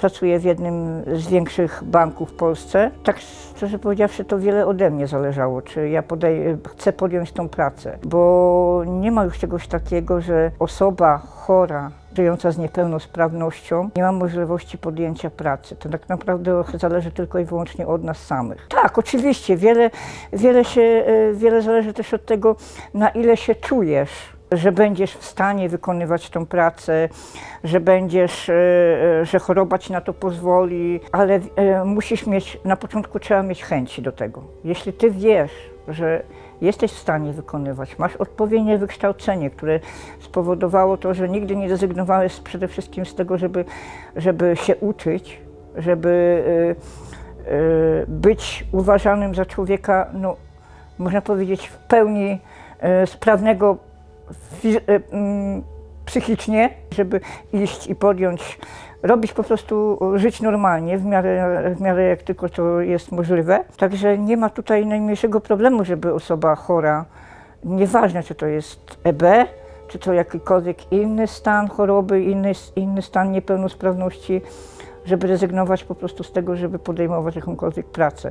pracuję w jednym z większych banków w Polsce. Tak szczerze powiedziawszy, to wiele ode mnie zależało, czy ja chcę podjąć tą pracę, bo nie ma już czegoś takiego, że osoba chora, żyjąca z niepełnosprawnością, nie ma możliwości podjęcia pracy. To tak naprawdę zależy tylko i wyłącznie od nas samych. Tak, oczywiście, wiele zależy też od tego, na ile się czujesz, że będziesz w stanie wykonywać tą pracę, że choroba ci na to pozwoli, ale na początku trzeba mieć chęci do tego. Jeśli ty wiesz, że jesteś w stanie wykonywać, masz odpowiednie wykształcenie, które spowodowało to, że nigdy nie rezygnowałeś przede wszystkim z tego, żeby się uczyć, żeby być uważanym za człowieka, no, można powiedzieć, w pełni sprawnego psychicznie, żeby iść i robić po prostu, żyć normalnie, w miarę jak tylko to jest możliwe. Także nie ma tutaj najmniejszego problemu, żeby osoba chora, nieważne czy to jest EB, czy to jakikolwiek inny stan choroby, inny stan niepełnosprawności, żeby rezygnować po prostu z tego, żeby podejmować jakąkolwiek pracę.